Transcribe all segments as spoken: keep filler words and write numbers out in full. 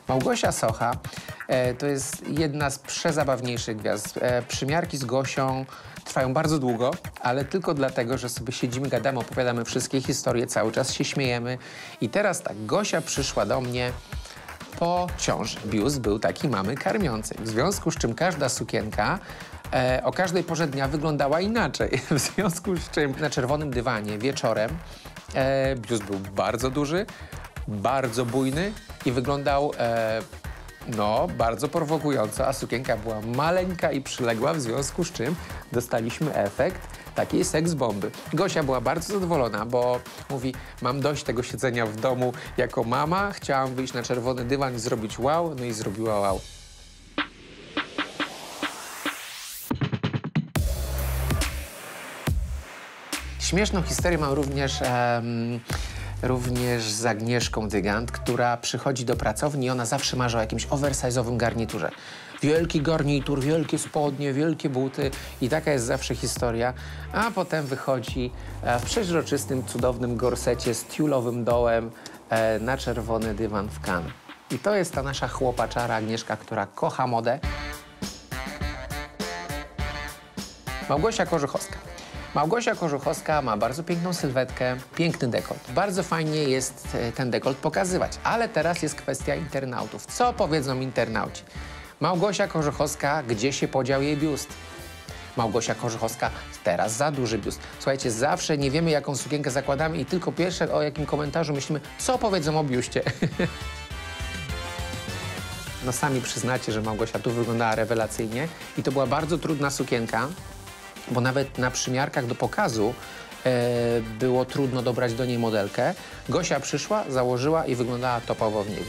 Małgosia Socha e, to jest jedna z przezabawniejszych gwiazd. E, przymiarki z Gosią trwają bardzo długo, ale tylko dlatego, że sobie siedzimy, gadamy, opowiadamy wszystkie historie, cały czas się śmiejemy. I teraz tak, Gosia przyszła do mnie po ciąży. Biust był taki mamy karmiącej, w związku z czym każda sukienka e, o każdej porze dnia wyglądała inaczej. W związku z czym na czerwonym dywanie wieczorem e, biust był bardzo duży, bardzo bujny i wyglądał e, no, bardzo prowokująco, a sukienka była maleńka i przyległa, w związku z czym dostaliśmy efekt takiej seks bomby. Gosia była bardzo zadowolona, bo mówi, mam dość tego siedzenia w domu jako mama, chciałam wyjść na czerwony dywan i zrobić wow, no i zrobiła wow. Śmieszną historię mam również, um, również z Agnieszką Dygant, która przychodzi do pracowni i ona zawsze marzy o jakimś oversize'owym garniturze. Wielki garnitur, wielkie spodnie, wielkie buty i taka jest zawsze historia. A potem wychodzi w przeźroczystym, cudownym gorsecie z tiulowym dołem e, na czerwony dywan w Cannes. I to jest ta nasza chłopaczara Agnieszka, która kocha modę. Małgosia Korzuchowska. Małgosia Korzuchowska ma bardzo piękną sylwetkę, piękny dekolt. Bardzo fajnie jest ten dekolt pokazywać, ale teraz jest kwestia internautów. Co powiedzą internauci? Małgosia Korzuchowska, gdzie się podział jej biust? Małgosia Korzuchowska, teraz za duży biust. Słuchajcie, zawsze nie wiemy, jaką sukienkę zakładamy i tylko pierwsze o jakim komentarzu myślimy, co powiedzą o biuście. No sami przyznacie, że Małgosia tu wyglądała rewelacyjnie i to była bardzo trudna sukienka, bo nawet na przymiarkach do pokazu e, było trudno dobrać do niej modelkę. Gosia przyszła, założyła i wyglądała topowo w niej.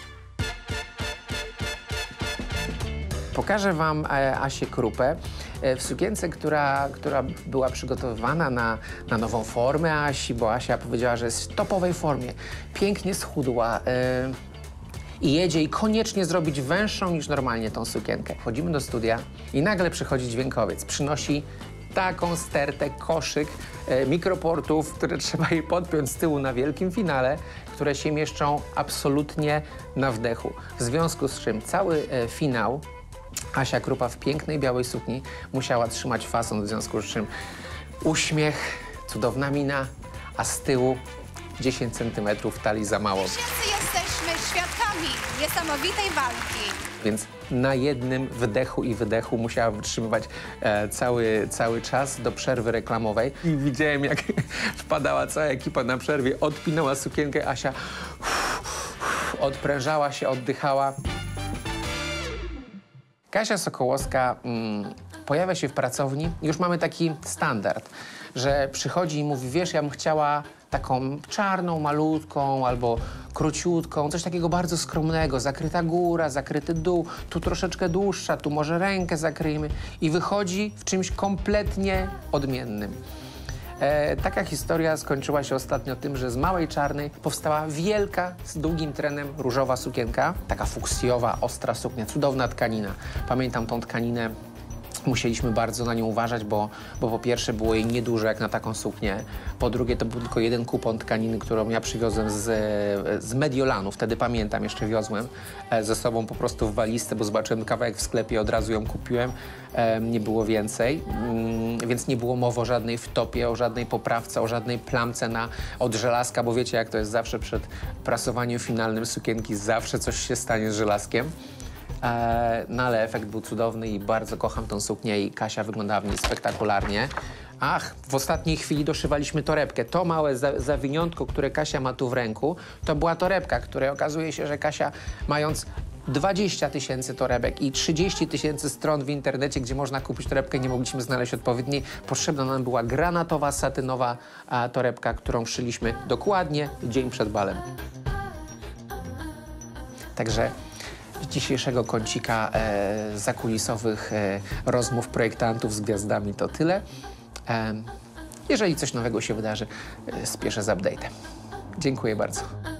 Pokażę wam e, Asię Krupę e, w sukience, która, która była przygotowywana na, na nową formę Asi, bo Asia powiedziała, że jest w topowej formie. Pięknie schudła. E, I jedzie i koniecznie zrobić węższą niż normalnie tą sukienkę. Wchodzimy do studia i nagle przychodzi dźwiękowiec. Przynosi taką stertę, koszyk e, mikroportów, które trzeba jej podpiąć z tyłu na wielkim finale, które się mieszczą absolutnie na wdechu. W związku z czym cały e, finał Asia Krupa w pięknej białej sukni musiała trzymać fason, w związku z czym uśmiech, cudowna mina, a z tyłu dziesięć centymetrów talii za mało. Wszyscy jesteśmy świadkami niesamowitej walki. Więc na jednym wdechu i wydechu musiała wytrzymywać e, cały, cały czas do przerwy reklamowej. I widziałem, jak wpadała cała ekipa na przerwie, odpinała sukienkę, Asia odprężała się, oddychała. Kasia Sokołowska mm, pojawia się w pracowni i już mamy taki standard, że przychodzi i mówi, wiesz, ja bym chciała taką czarną, malutką albo króciutką, coś takiego bardzo skromnego, zakryta góra, zakryty dół, tu troszeczkę dłuższa, tu może rękę zakryjmy i wychodzi w czymś kompletnie odmiennym. E, taka historia skończyła się ostatnio tym, że z małej czarnej powstała wielka, z długim trenem różowa sukienka, taka fuksjowa, ostra suknia, cudowna tkanina. Pamiętam tą tkaninę. Musieliśmy bardzo na nią uważać, bo, bo po pierwsze było jej niedużo jak na taką suknię, po drugie to był tylko jeden kupon tkaniny, którą ja przywiozłem z, z Mediolanu, wtedy pamiętam, jeszcze wiozłem ze sobą po prostu w walizce, bo zobaczyłem kawałek w sklepie, od razu ją kupiłem, nie było więcej, więc nie było mowy o żadnej wtopie, o żadnej poprawce, o żadnej plamce na, od żelazka, bo wiecie jak to jest zawsze przed prasowaniem finalnym sukienki, zawsze coś się stanie z żelazkiem. No ale efekt był cudowny i bardzo kocham tą suknię i Kasia wyglądała w niej spektakularnie. Ach, w ostatniej chwili doszywaliśmy torebkę. To małe za zawiniątko, które Kasia ma tu w ręku, to była torebka, której okazuje się, że Kasia, mając dwadzieścia tysięcy torebek i trzydzieści tysięcy stron w internecie, gdzie można kupić torebkę, nie mogliśmy znaleźć odpowiedniej. Potrzebna nam była granatowa, satynowa a, torebka, którą szyliśmy dokładnie dzień przed balem. Także z dzisiejszego kącika e, zakulisowych e, rozmów projektantów z gwiazdami to tyle. E, jeżeli coś nowego się wydarzy, e, spieszę z update'em. Dziękuję bardzo.